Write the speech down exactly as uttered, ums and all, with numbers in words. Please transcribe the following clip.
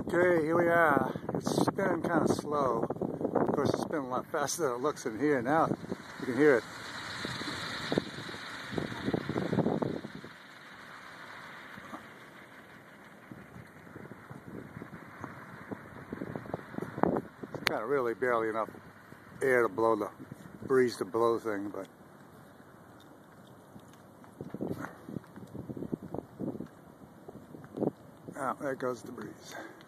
Okay, here we are. It's been kind of slow. Of course, it's been a lot faster than it looks in here. Now you can hear it. It's kind of really barely enough air to blow the breeze to blow thing, but oh, there goes the breeze.